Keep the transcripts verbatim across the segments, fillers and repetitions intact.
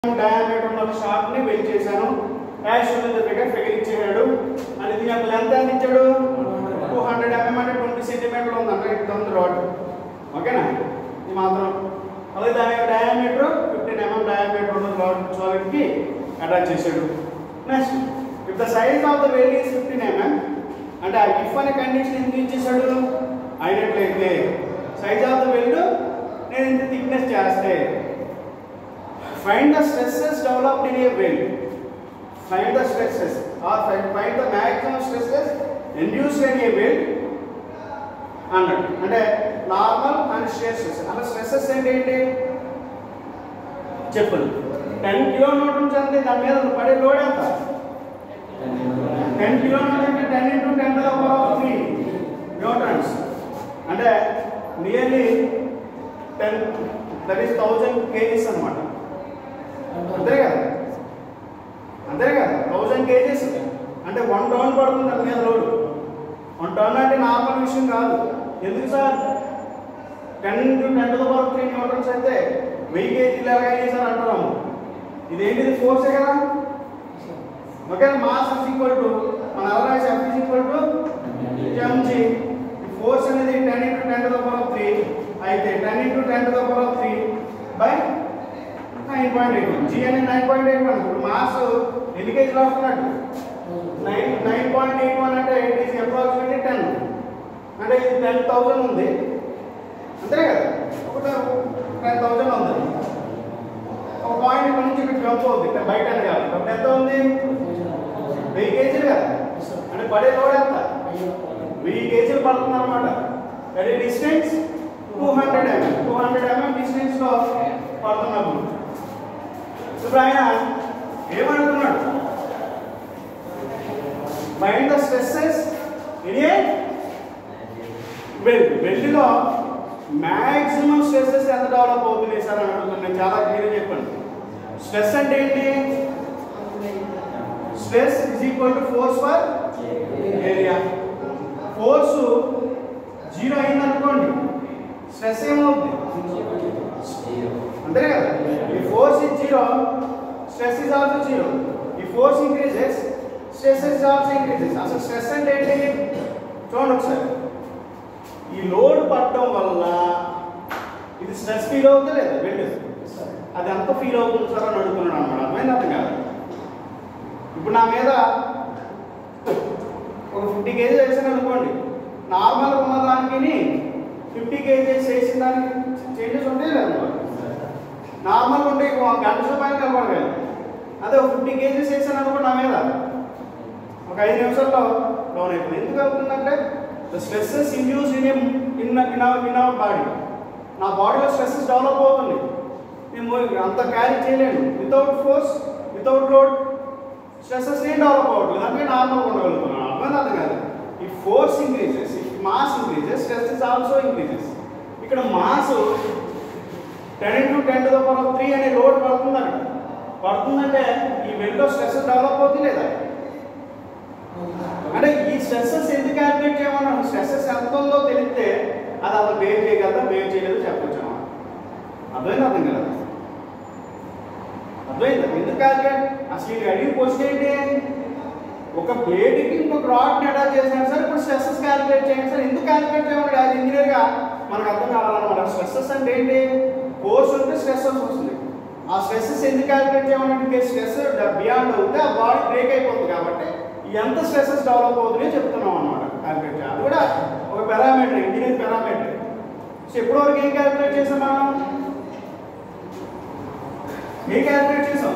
Diameter ఉన్న short ని wealth చేశాను. యాష్ ఉన్న దగ్గర ఫిగర్ ఇచ్చాడు. అది దీని యొక్క లెంత్ ఎంత ఇచ్చాడు? టూ హండ్రెడ్ ఎంఎం అంటే ట్వంటీ సెంటీమీటర్లు ఉంది అంటే ఇట్లా ఉంది రాడ్. ఓకేనా? ఇది మాత్రం. అలాగే దాని యొక్క డయామీటర్ ఫిఫ్టీన్ ఎంఎం డయామీటర్ ఉన్న రాడ్ సాలిడ్ కి అటాచ్ చేశాడు. Next if the size of the weld is fifteen mm అంటే ఆ ఇఫ్ అనే కండిషన్ ఎందుకు ఇచ్చేసాడు అయినట్లయితే సైజ్ ఆఫ్ ద వెల్డ్ నేను ఇంత థిక్నెస్ చేస్తే find the stresses developed in a weld. Find the stresses or find, find the maximum stresses induced in a weld అన్నాడు. అంటే నార్మల్ అండ్ షియర్ స్ట్రెస్. అలా స్ట్రెస్సెస్ ఏంటి చెప్పండి. టెన్ కిలో న్యూటన్స్ అంటే దాని మీద పడే లోడ్ ఎంత? టెన్ కిలో న్యూటన్ అంటే ten into ten to the power of three newtons అంటే nearly ten that is thousand kgs అనమాట. అంతే కదా అంతే కదా థౌజండ్ కేజీస్ అంటే వన్ టన్ పడుతుంది దాని మీద లోడ్. వన్ టన్ అంటే నార్మల్ విషయం కాదు. ఎందుకు sir? Ten to ten to the power three newtons అయితే వెయ్యి కేజీలు ఎలాగైనా సార్ అంటున్నాము. ఇదేంటిది ఫోర్సే కదా. Okay mass is equal to మన అలరాయిస్ F is equal to mg. Force అనేది ten into ten to the power three అయితే ten into ten to the power three by nine point eight one. G అనేది nine point eight one. ఇప్పుడు mass ఎన్ని కేజీలు వస్తున్నట్టు nine nine point eight one అంటే it is approximately ten అంటే ఇది ten thousand ఉంది అంతే కదా. ఒక టెన్ థౌజండ్ ఉంది. ఒక పాయింట్ ఇక్కడ నుంచి ఇక్కడ జంప్ అవుతుంది ఇక్కడ బయట కాదు. కాబట్టి ఎంత ఉంది? వెయ్యి కేజీలు కదా. అంటే పడే లోడ్ ఎంత? వెయ్యి కేజీలు పడుతుంది అనమాట. అది distance two hundred mm two hundred mm distance లో పడుతున్నప్పుడు ఇప్పుడు ఆయన ఏమనుకున్నాడు? Find the stresses in a weld. వెల్డ్లో మ్యాక్సిమం స్ట్రెస్సెస్ ఎంత డెవలప్ అవుతున్నాయి సార్ అని అడుగుతున్నాను. నేను చాలా క్లియర్గా చెప్పాను. స్ట్రెస్ అంటే ఏంటి? Stress is equal to force for area. Force zero అయింది అనుకోండి స్ట్రెస్ ఏమవుతుంది? అంతే కదా. ఈ force is zero stress is also zero. ఈ force increases stress is also increases. అసలు స్ట్రెస్ అంటే ఏంటి చూడండి ఒకసారి. ఈ లోడ్ పడటం వల్ల ఇది స్ట్రెస్ ఫీల్ అవుతుందా లేదా? వెల్డ్ అది ఎంత ఫీల్ అవుతుంది సార్ అని అడుగుతున్నాను అనమాట. అర్థమైంది అర్థం కాదు. ఇప్పుడు నా మీద ఒక ఫిఫ్టీ కేజీస్ వేసాను అనుకోండి. నార్మల్గా ఉన్న దానికి ఫిఫ్టీ కేజీస్ వేసిన దానికి చేంజెస్ ఉంటాయి లేదు. నార్మల్గా ఉంటే గంట పైన కనపడగలదు. అదే ఒక ఫిఫ్టీ కేజీస్ వేసాను అనుకోండి నా మీద ఒక ఐదు నిమిషాల్లో డౌన్ అయిపోయింది. ఎందుకు అవుతుందంటే the stresses induce in in in in our body. నా బాడీలో స్ట్రెస్సెస్ డెవలప్ అవుతుంది. నేను అంత క్యారీ చేయలేను. Without force without load stresses ఏం డెవలప్ అవ్వట్లేదు. అంటే నార్మల్గా ఉండగలుగుతున్నాను. అర్థమైంది అర్థం కాదు. ఈ force increases if mass increases stress also increases. ఇక్కడ mass ten into ten to the power three అనే లోడ్ పడుతుందంట. పడుతుందంటే ఈ వెల్డ్లో స్ట్రెస్సెస్ డెవలప్ అవుతుంది లేదా? అంటే ఈ స్ట్రెస్సెస్ ఎందుకు క్యాల్కులేట్ చేయమన్నాను? స్ట్రెస్సెస్ ఎంత ఉందో తెలిస్తే అది అసలు బేర్ చేయగలదా బేర్ చేయలేదో చెప్పొచ్చు. అర్థమైంది అర్థం కదా? అర్థమైందా? ఎందుకు క్యాల్కులేట్? అసలు ఈ అడిగి క్వశ్చన్ ఏంటి? ఒక ప్లేట్కి ఇంకొక రాడ్ని అటాచ్ చేశాను సార్. ఇప్పుడు స్ట్రెస్సెస్ క్యాల్కులేట్ చేయండి సార్. ఎందుకు క్యాల్కులేట్ చేయమని యాజ్ ఇంజనీర్గా మనకు అర్థం కావాలన్నమాట. స్ట్రెస్సెస్ అంటే ఏంటి? ఫోర్స్ ఉంటే స్ట్రెస్సెస్ వస్తుంది. ఆ స్ట్రెస్సెస్ ఎందుకు క్యాల్కులేట్ చేయమని? స్ట్రెస్ బియాండ్ అవుతే ఆ బాడీ బ్రేక్ అయిపోతుంది. కాబట్టి ఎంత స్ట్రెస్సెస్ డెవలప్ అవుతున్నాయో చెప్తున్నాం అనమాట. క్యాల్కులేట్ చేయాలి. అది కూడా ఒక పారామీటర్, ఇంజనీర్ పారామీటర్. సో ఇప్పటివరకు ఏం క్యాల్కులేట్ చేసాం మనం? ఏం క్యాల్కులేట్ చేసాం?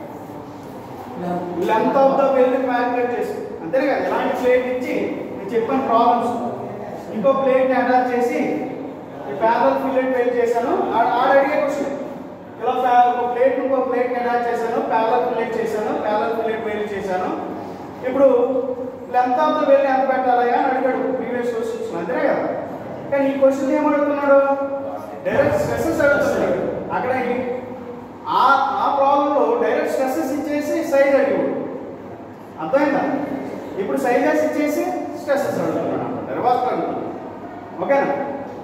Length of the weld calculate చేసాం. అంతే కదా. ఇలాంటి ప్లేట్ ఇచ్చి నేను చెప్పాను ప్రాబ్లమ్స్. ఇంకో ప్లేట్ని అటాచ్ చేసి ప్యారల్ ఫిల్లెట్ వెల్డ్ చేశాను. ఆడ అడిగే క్వశ్చన్ ఇలా ఒక ప్లేట్ ఇంకో ప్లేట్ని అటాచ్ చేశాను. ప్యారల్ ఫిల్లెట్ చేశాను. ప్యారల్ ఫిల్లెట్ వెల్డ్ చేశాను. ఇప్పుడు లెంత్ ఆఫ్ ద వెల్డ్ ఎంత పెట్టాలయ్యా అని అడిగాడు ప్రీవియస్ క్వశ్చన్స్. అంతే కదా. కానీ ఈ క్వశ్చన్ ఏమడుగుతున్నాడు? డైరెక్ట్ స్ట్రెస్సెస్ అడుగుతున్నాడు. అక్కడ ఆ ఆ ప్రాబ్లంలో డైరెక్ట్ స్ట్రెస్సెస్ ఇచ్చేసి సైజ్ అడిగాడు. అర్థమైందా? ఇప్పుడు సైజెస్ ఇచ్చేసి స్ట్రెస్సెస్ అడుగుతున్నాడు. తర్వాత అడుగుతున్నాడు. ఓకేనా?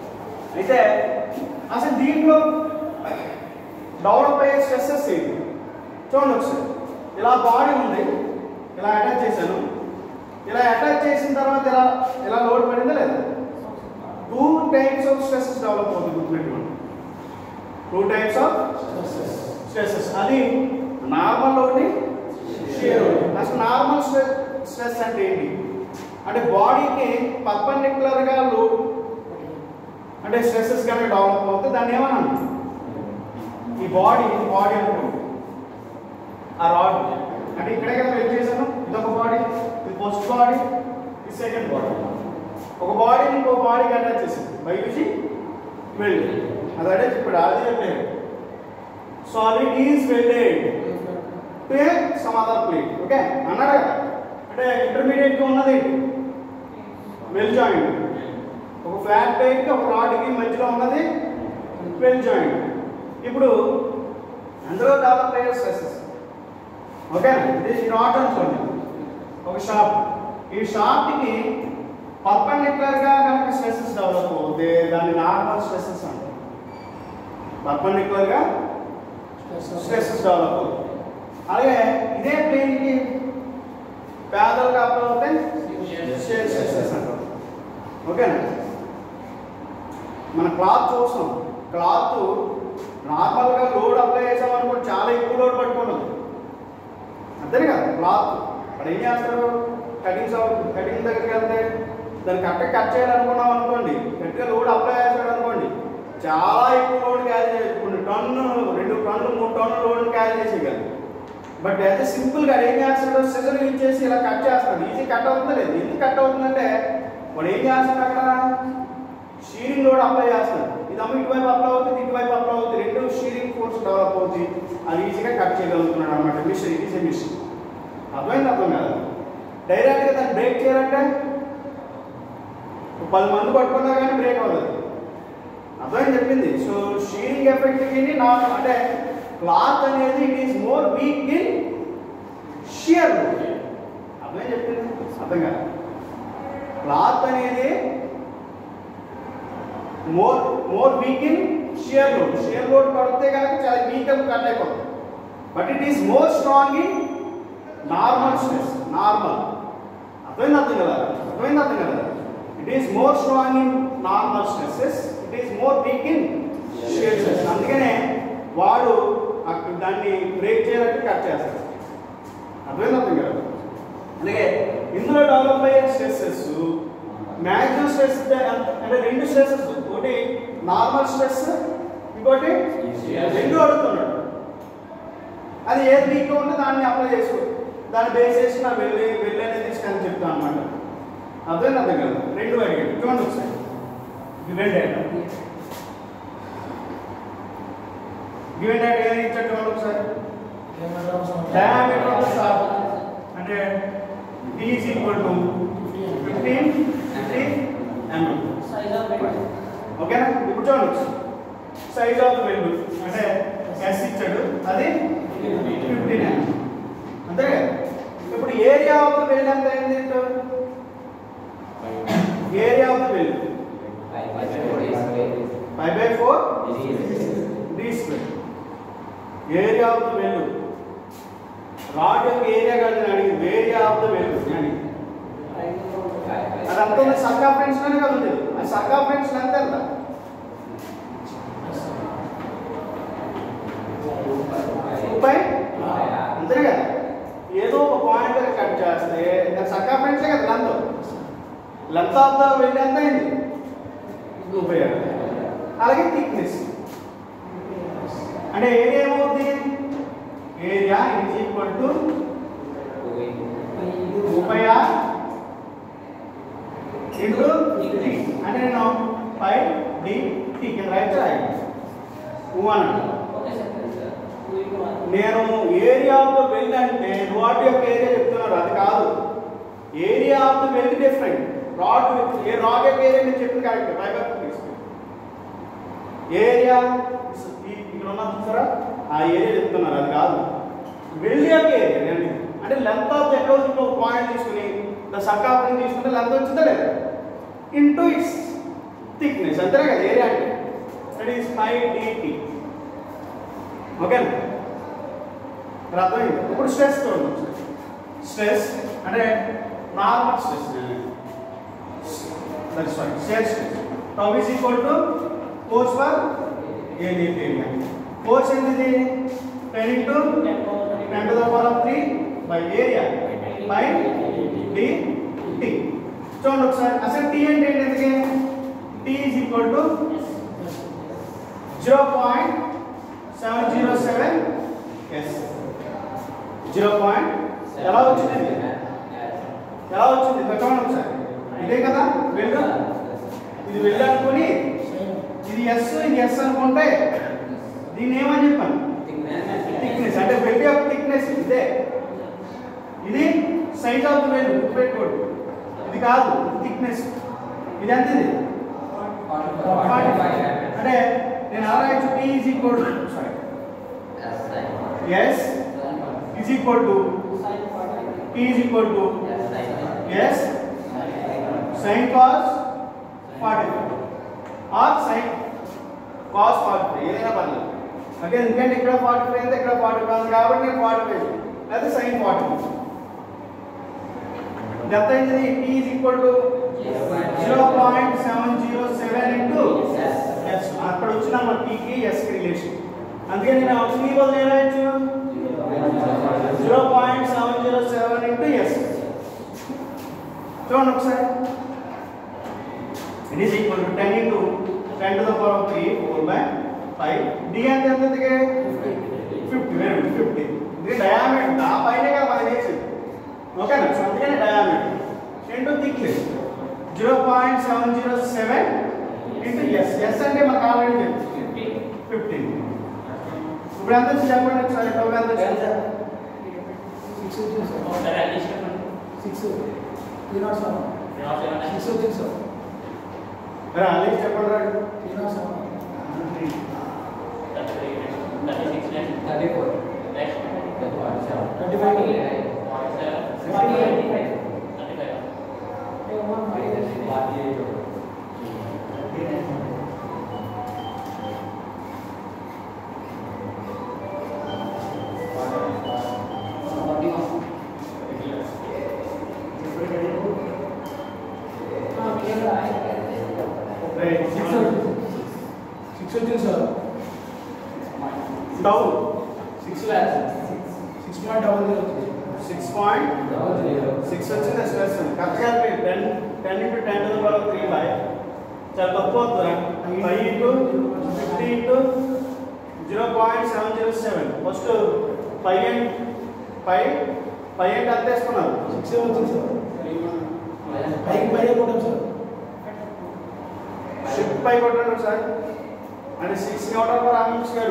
అయితే అసలు దీంట్లో డెవలప్ అయ్యే స్ట్రెస్సెస్ ఏంటి? చూడండి ఒకసారి, ఇలా బాడీ ఉంది, ఇలా అటాచ్ చేశాను, ఇలా అటాచ్ చేసిన తర్వాత ఇలా ఇలా లోడ్ పడిందా లేదా? Two types of stresses develop అవుతుంది, గుర్తుపెట్టుకోండి. టూ టైప్స్ ఆఫ్ స్ట్రెసెస్, అది నార్మల్ ఒకటి, షియర్ ఒకటి. అసలు నార్మల్ స్ట్రెస్ స్ట్రెస్ అంటే ఏంటి అంటే బాడీకి పర్పెండిక్యులర్గా లోడ్ అంటే స్ట్రెసెస్ కనుక డెవలప్ అవుతుంది, దాన్ని ఏమన్నా ఈ బాడీ బాడీ అనుకోండి, ఆ రాడ్ అంటే ఇక్కడే కదా వెయిట్ చేశాను, ఇదొక బాడీ, ఇది ఫస్ట్ బాడీ, ఇది సెకండ్ బాడీ. ఒక బాడీని ఇంకో బాడీకి అటాచ్ చేసింది బై యూజింగ్ వెల్డ్. అది అడే చెప్పాడు, అది చెప్పాడు solid is welded to a some other plate. Okay అన్నాడు కదా, అంటే ఇంటర్మీడియట్గా ఉన్నది వెల్ జాయింట్, ఒక ఫ్లాట్ ప్లేట్కి ఒక రాడ్కి మధ్యలో ఉన్నది వెల్ జాయింట్. ఇప్పుడు అందులో డెవలప్ అయ్యే స్ట్రెసెస్. ఓకేనా, ఇది రాడ్ అనుకోండి, ఒక షాప్, ఈ షాప్కి పర్పెండిక్యులర్గా కనుక స్ట్రెసెస్ డెవలప్ అవుతే దాన్ని నార్మల్ స్ట్రెసెస్ అంటారు. పర్పెండిక్యులర్గా స్ట్రెసెస్ డెవలప్ అవుతాయి. అలాగే ఇదే ప్లేన్కి ప్యారలల్గా అప్లై అవుతే షియర్ స్ట్రెసెస్ అంటారు. ఓకేనా, మన క్లాత్ చూస్తాం, క్లాత్ నార్మల్గా లోడ్ అప్లై చేసామనుకోండి చాలా ఎక్కువ లోడ్ పట్టుకుంటుంది, అంతేనే కదా. క్లాత్ ఇప్పుడు ఏం చేస్తారు, కటింగ్ షాప్ కటింగ్ దగ్గరికి వెళ్తే దాన్ని కరెక్ట్గా కట్ చేయాలనుకున్నాం అనుకోండి, గట్టిగా లోడ్ అప్లై చేసాడు అనుకోండి చాలా ఎక్కువ లోడ్ క్యారీ చేయకుండా టన్ను రెండు టన్నులు మూడు టన్నులు లోడ్ క్యారీ చేసేయగలరు. బట్ అయితే సింపుల్గా ఏం చేస్తాడు, సిజర్ యూజ్ చేసి ఇలా కట్ చేస్తాడు, ఈజీ కట్ అవుతుందా లేదు? ఎందుకు కట్ అవుతుందంటే వాడు ఏం చేస్తాడు, అక్కడ షీరింగ్ లోడ్ అప్లై చేస్తాడు, ఇదమ్మ ఇటువైపు అప్లై అవుతుంది, ఇటువైపు అప్లై అవుతుంది, రెండు షీరింగ్ ఫోర్స్ డెవలప్ అవుతుంది, అది ఈజీగా కట్ చేయగలుగుతున్నాడు అనమాట. Machine it is a machine. అర్థమైంది అర్థం కాదు, డైరెక్ట్గా దాన్ని బ్రేక్ చేయాలంటే పది మంది పట్టుకున్నా కానీ బ్రేక్ అవుతుంది. అర్థమైంది చెప్పింది. సో షీరింగ్ ఎఫెక్ట్ నా అంటే క్లాత్ అనేది it is more weak in shear load. అర్థమైంది చెప్పింది అర్థం కాదు, క్లాత్ అనేది more more weak in shear load. Shear load పడితే కనుక చాలా వీక్ గా కట్ అయిపోతుంది. But it is more strong in normal stress. Normal అర్థమైంది అర్థం కదా, అర్థమైంది అర్థం కదా. It is more strong in normal stresses, it is more weak in shear stress. అందుకనే వాడు దాన్ని బ్రేక్ చేయాలంటే కట్ చేస్తాడు. అర్థమైంది అర్థం కదా. అందుకే ఇందులో డెవలప్ అయ్యే స్ట్రెసెస్ మ్యాక్సిమం స్ట్రెస్ అంటే రెండు స్ట్రెసెస్, ఒకటి నార్మల్ స్ట్రెస్, ఇంకోటి రెండు అడుగుతున్నాడు. అది ఏది వీక్గా ఉంటే దాన్ని అప్లై చేసుకో, దాన్ని బేస్ చేసి నా వెళ్ళి వెళ్ళి అనేది ఇష్టం చెప్తాను అనమాట. అర్థమైంది అర్థం కదా. రెండు అడిగాడు, చూడండి ఒకసారి గివెన్ డేటా. గివెన్ డేటా ఏది ఇచ్చాడు చూడండి ఒకసారి. డయామీటర్ ఆఫ్ ద షాఫ్ట్ అంటే d is equal to fifteen mm. ఓకేనా. ఇప్పుడు చూడండి సైజ్ ఆఫ్ వెల్డ్ అంటే s ఇచ్చాడు, అది ఫిఫ్టీన్ mm అంతే కదా. ఇప్పుడు ఏరియా ఆఫ్ ద వెల్డ్ ఎంత అయింది, area of the weld five by four d square. Area of the weld rod యొక్క ఏరియా కాదు అడిగింది, ఏరియా ఆఫ్ ద వెల్డ్ అని. అది అంత సర్కంఫరెన్స్ లోనే కదా ఉంది, అది సర్కంఫరెన్స్ ఎంత ఎంత ముప్పై అంతే కదా. ఏదో ఒక పాయింట్ కట్ చేస్తే దాని సర్కంఫరెన్స్ కదా length. Length of the weld ఎంత అయింది, ముప్పై. అలాగే థిక్నెస్ అంటే ఏరియా ఏమవుతుంది, ఏరియా ఈజ్ ఈక్వల్ టు ముప్పై ఆర్ ఇంటూ టీ. అంటే నేను ఫైవ్ డి టీ కింద రైట్ రాయండి. నేను ఏరియా ఆఫ్ ద వెల్డ్ అంటే రాడ్ యొక్క ఏరియా చెప్తున్నారు, అది కాదు. ఏరియా ఆఫ్ ద వెల్డ్ డిఫరెంట్. రాడ్ ఏ రాడ్ యొక్క ఏరియా నేను చెప్పింది కరెక్ట్, ఫైవ్ బై ఫోర్ తీసుకుంటాను. ఏరియా ఇక్కడ ఉన్న చూసారా, ఆ ఏరియా చెప్తున్నారు, అది కాదు. వెల్డ్ యొక్క ఏరియా అంటే లెంత్ ఆఫ్ ద ఎక్రోస్ ఒక పాయింట్ తీసుకుని సర్కంఫరెన్స్ తీసుకుంటే లెంత్ వచ్చిందా లేదా ఇంటూ ఇట్స్ థిక్నెస్, అంతే కదా ఏరియా అంటే. That is five dt. Okay, ఇక్కడ అర్థమైంది. ఇప్పుడు స్ట్రెస్ చూడండి. స్ట్రెస్ అంటే normal stress, that's fine. Shear stress tau is equal to force per area area. Force ఏంటిది? ten into ten to the power of three by area by d t. చూడండి ఒకసారి అసలు t అంటే ఏంటి? t is equal to zero point seven zero seven s. zero point ఎలా వచ్చింది? ఎలా వచ్చింది? చూడండి ఒకసారి. ఇదే కదా వెళ్ళు, ఇది వెళ్ళు అనుకుని ఇది ఎస్ ఇది ఎస్ అనుకుంటే దీన్ని ఏమని చెప్పాను? థిక్నెస్. అంటే వెల్ యొక్క థిక్నెస్ ఇదే. ఇది సైజ్ ఆఫ్ ది వెల్ గుర్తుపెట్టుకోండి. ఇది కాదు, థిక్నెస్. ఇది ఎంత? ఇది అంటే నేను ఎలా రాయొచ్చు? T is equal to sorry s is equal to t is equal to s sine cos forty five or sine cos forty five ఏదైనా పర్లేదు. ఓకే, ఎందుకంటే ఇక్కడ ఫార్టీ ఫైవ్ అయితే ఇక్కడ ఫార్టీ ఫైవ్ ఉంది కాబట్టి నేను ఫార్టీ ఫైవ్ లేదా సైన్ ఫార్టీ ఫైవ్. ఎంత అయింది? T is equal to zero point seven zero seven into S. అక్కడ వచ్చిన మన టీకి ఎస్కి రిలేషన్. అందుకే నేను టీ బదులు ఏం రాయొచ్చు? Zero point seven zero seven into S. చూడండి ఒకసారి. It is equal to ten into ten to the power of three, four by five. D అంటే ఎంత? fifty. Very good, fifty. ఇది డయామీటర్. ఆ పైనే కదా మనం చేసేది. ఓకేనా? సో అందుకని diameter into thickness zero point seven zero seven into S. S అంటే మనకు ఆల్రెడీ తెలుసు ఫిఫ్టీన్. ఇప్పుడు ఎంత వచ్చి చెప్పండి ఒకసారి. టౌ ఎంత వచ్చింది? సిక్స్ వచ్చింది సార్. ఒకసారి అడ్జస్ట్ చెప్పండి. Six three not seven six వచ్చింది సార్. మరి అడ్జస్ట్ చెప్పండి రా. Three not seven thirty six thirty four thirty five six వచ్చింది sir. Down six six point double zero six point double zero six వచ్చింది. Stress కరెక్ట్గా ten ten into ten to the power three by చాలా తక్కువ అవుతుందా? Five into fifty into zero point seven zero seven. First five and five five అంటే అంత వేసుకున్నారు. Six వచ్చింది sir. పైకి పై కొట్టాం సార్. షిఫ్ట్ పై కొట్టండి సార్. అంటే six newton per RM square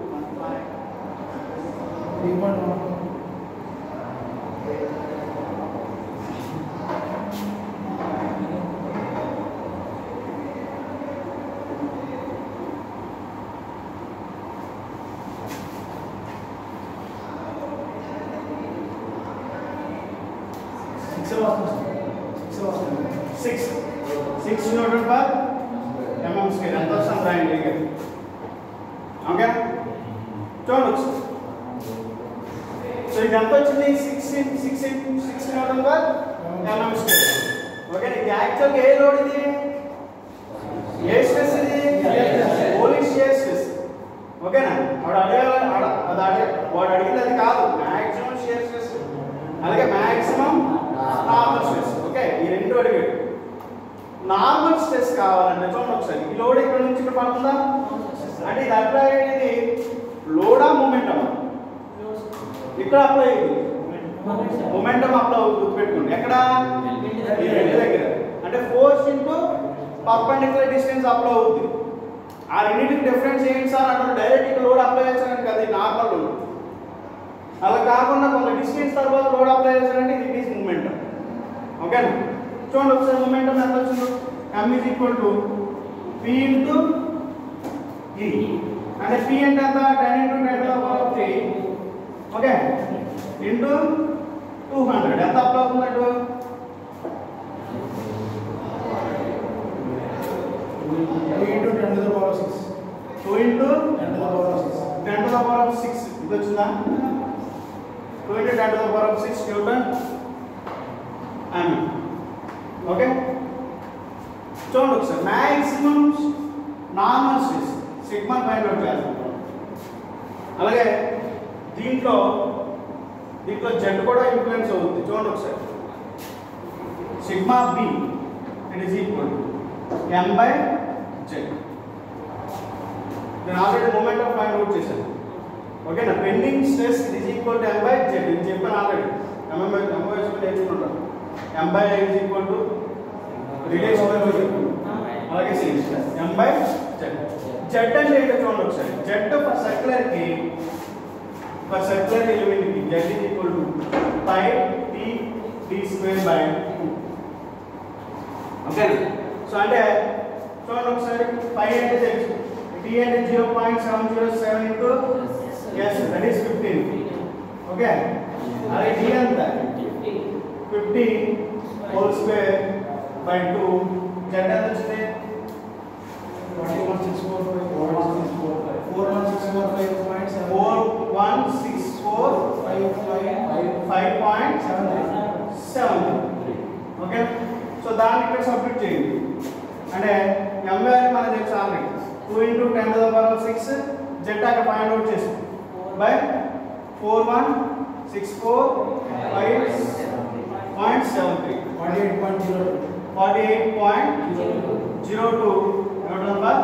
six six newton per mm square ఎంత వస్తుంది రాయండి. ఓకే చూడండి. సో ఇది ఎంత వచ్చింది? Six six six newton per mm square. Okay, ఇది యాక్చువల్గా ఏ లోడ్? ఇది ఏ స్ట్రెస్? ఇది ఓన్లీ షియర్ స్ట్రెస్. ఓకేనా? వాడు అడగాలి అది అడిగే వాడు అడిగింది అది కాదు. మ్యాక్సిమం షియర్ స్ట్రెస్ అలాగే మ్యాక్సిమం నార్మల్ స్ట్రెస్. ఓకే, ఈ రెండు అడిగాడు. నార్మల్ స్ట్రెస్ కావాలంటే చూడండి ఒకసారి. ఈ లోడ్ ఇక్కడ నుంచి ఇక్కడ పడుతుందా? అంటే ఇది అప్లై అయ్యేది లోడా మూమెంటం? ఇక్కడ అప్లై అయ్యింది మొమెంటం అప్లై గుర్తుపెట్టుకోండి. ఎక్కడ? ఈ రెండు దగ్గర. అంటే force into perpendicular distance apply అవుతుంది. ఆ రెండింటికి డిఫరెన్స్ ఏంటి సార్ అంటే డైరెక్ట్ ఇక్కడ లోడ్ అప్లై చేస్తారని కదా, నార్మల్ లోడ్. అలా కాకుండా కొంత డిస్టెన్స్ తర్వాత లోడ్ అప్లై చేస్తారంటే ఇట్ ఈస్ మూమెంటం. ఓకేనా? చూడండి ఒకసారి మూమెంటం ఎంత వచ్చిందో. m is equal to p into e. అంటే p అంటే ఎంత? ten into ten to the power of three. Okay, into two hundred. ఎంత అప్లై అవుతున్నట్టు? Into ten to the power of six. Two into ten to the power of six. Ten to the power of six ఇది వచ్చిందా? ten to the power of six Newton mm. Okay చూడండి ఒకసారి maximum normal stress sigma find out చేస్తాం. అలాగే దీంట్లో దీంట్లో Z కూడా influence అవుతుంది. చూడండి ఒకసారి sigma B it is equal to M by Z. నేను already moment of find out చేశాను. ఓకేనా, bending stress it is equal to M by Z నేను చెప్పాను ఆల్రెడీ. ఎంబై ఎంబై నేర్చుకుంటాను. M by is equal to relation అలాగే M by Z. Z అంటే ఏంటో చూడండి ఒకసారి. జెడ్ ఫర్ సర్క్యులర్ కి ఫర్ సర్క్యులర్ ఎలిమెంట్ కి Z is equal to pi T T square by two. ఓకేనా, సో అంటే చూడండి ఒకసారి పై అంటే తెలుసు, టీ అంటే zero point seven zero seven into S that is fifteen. Okay, అలాగే టీ ఎంత fifty whole square by two. Z ఎంత వచ్చింది four one six four five four one six four five four one six four five point seven four one six four five five five point seven seven. Okay, so దాన్ని ఇక్కడ submit చేయండి. అంటే M by అని మనకు తెలుసు already two into ten to the power of six. Z అక్కడ find out చేస్తాం by four one six four five point seven three forty eight point zero forty eight point zero two newton per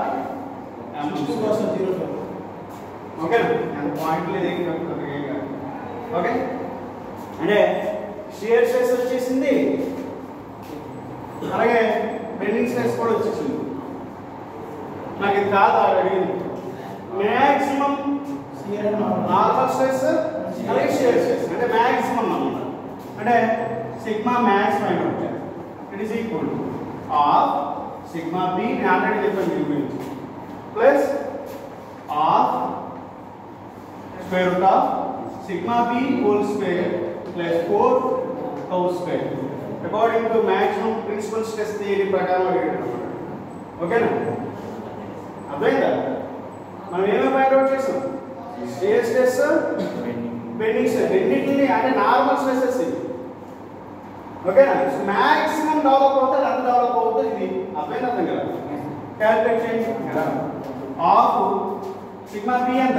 mm. Okay, అంత point లేదు ఏం కాదు. Okay, అంటే shear stress వచ్చేసింది, అలాగే bending stress కూడా వచ్చేసింది. నాకు ఇది కాదు అడిగింది. మ్యాక్సిమం నార్మల్ స్ట్రెస్ అలాగే షియర్ స్ట్రెస్ అంటే మ్యాక్సిమం అన్నమాట. అంటే సిగ్మా మ్యాక్స్ ఫైండ్ అవుట్ చేయాలి. It is equal to of sigma B నేను ఆల్రెడీ చెప్పాను దీని గురించి plus of square root of sigma B whole square plus four tau square according to maximum principal stress theory ప్రకారం అడిగాడు. ఓకేనా, అర్థమైందా? మనం ఏమేమి ఫైండ్ అవుట్ చేసాం? షియర్ స్ట్రెస్, బెండింగ్ స్ట్రెస్ రెండింటిని అంటే నార్మల్ స్ట్రెసెస్ ఇవి. ఓకేనా, మ్యాక్సిమం డెవలప్ అవుతుంది అంత డెవలప్ అవుతుంది. ఇది అర్థమైంది అర్థం కదా? క్యాలిక్యులేట్ చేయండి. ఆఫ్ సిగ్మా బి ఎంత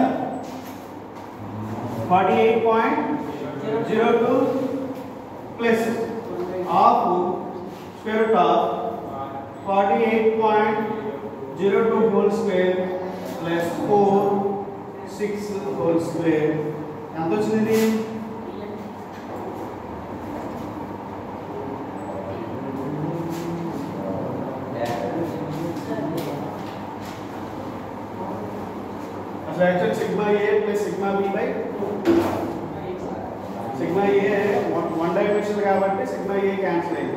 forty eight point zero two plus of square root of forty eight point zero two whole square plus four six whole square ఎంత వచ్చింది? అసలు actual sigma A plus sigma B by sigma A one dimension కాబట్టి sigma A cancel అయింది.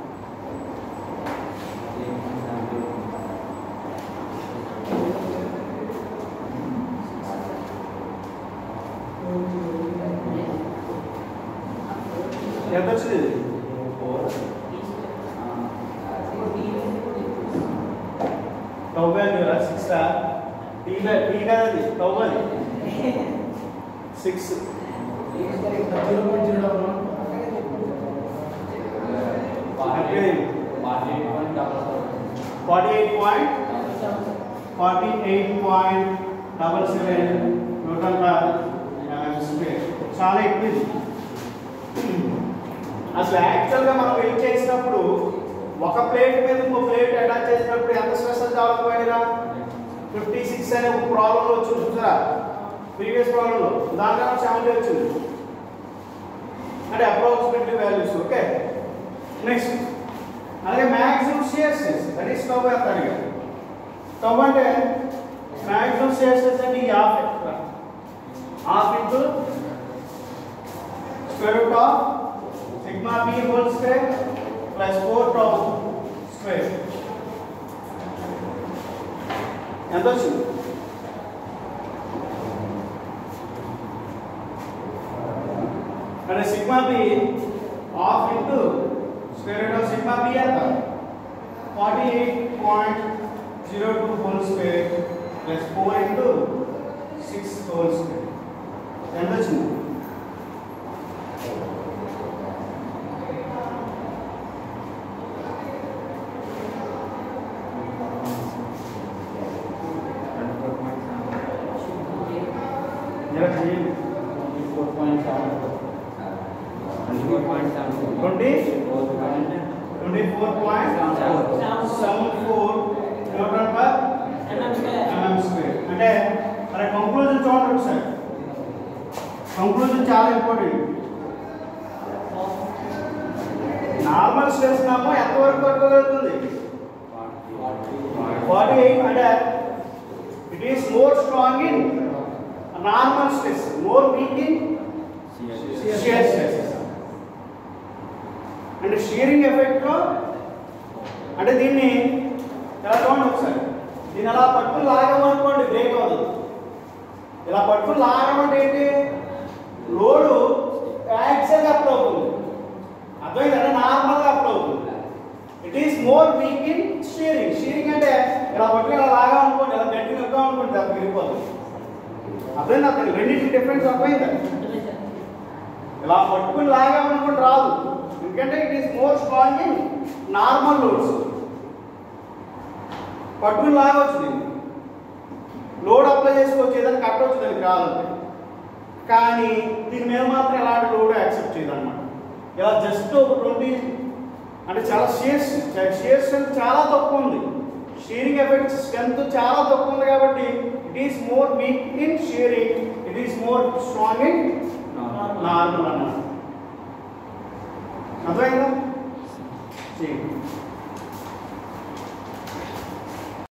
ఎంత వచ్చింది? తొంభై six T T కదది తొంభై six forty eight point forty eight point double seven newton per mm square. చాలా ఎక్కువ. అసలు యాక్చువల్గా మనం వెయిట్ చేసినప్పుడు ఒక ప్లేట్ మీద ఇంకో ప్లేట్ అటాచ్ చేసినప్పుడు ఎంత స్ట్రెస్ డెవలప్ అయ్యారా? ఫిఫ్టీ సిక్స్ అనే ఒక ప్రాబ్లంలో వచ్చింది చూసారా, ప్రీవియస్ ప్రాబ్లంలో. దాంట్లో సెవెంటీ వచ్చింది అంటే అప్రాక్సిమేట్లీ వాల్యూస్. ఓకే, నెక్స్ట్ అలాగే maximum shear stress that is tau ఎంత అడిగారు. టౌ అంటే మ్యాక్సిమం షియర్ స్ట్రెస్ అంటే ఈ half half into square root of sigma B whole square plus four tau square ఎంత వచ్చింది? అంటే sigma B half into square root of sigma B ఎంత forty eight point zero two whole square plus four into six whole square ఎంత వచ్చింది? Twenty twenty four point seven four newton per mm square. అంటే మరి conclusion చూడండి ఒకసారి. Conclusion చాలా important. Normal stress నామో ఎంతవరకు పట్టుకోగలుగుతుంది? Forty eight. అంటే it is more strong in normal stress, more weak in shear stress. అంటే షియరింగ్ ఎఫెక్ట్ లో అంటే దీన్ని ఎలా చూడండి ఒకసారి. దీన్ని అలా పట్టుకుని లాగమనుకోండి బ్రేక్ అవుతుంది. ఇలా పట్టుకుని లాగమంటే ఏంటి? లోడు యాక్సిల్ అప్లై అవుతుంది. అర్థమైంది? అంటే నార్మల్గా అప్లై అవుతుంది. It is more weak in shearing. Shearing అంటే ఇలా పట్టుకుని ఇలా లాగా అనుకోండి, ఇలా గట్టిగా నొక్కాం అనుకోండి, అది విరిగిపోతుంది. అర్థమైంది? అర్థం రెండింటి డిఫరెన్స్ అర్థమైందా? ఇలా పట్టుకుని లాగామనుకోండి రాదు, ఎందుకంటే it is more strong in normal loads. పట్టుకుని లాగవచ్చు, దీన్ని లోడ్ అప్లై చేసుకోవచ్చు, ఏదైనా కట్టవచ్చు, దానికి రాదంటే. కానీ దీని మీద మాత్రం ఎలాంటి లోడ్ యాక్సెప్ట్ చేయదన్నమాట. ఇలా జస్ట్ ఒక ట్వంటీ అంటే చాలా షియర్ షియర్ స్ట్రెంత్ చాలా తక్కువ ఉంది. షియరింగ్ ఎఫెక్ట్ స్ట్రెంత్ చాలా తక్కువ ఉంది కాబట్టి it is more weak in shearing, it is more strong in normal అన్నమాట. అర్థమైందా?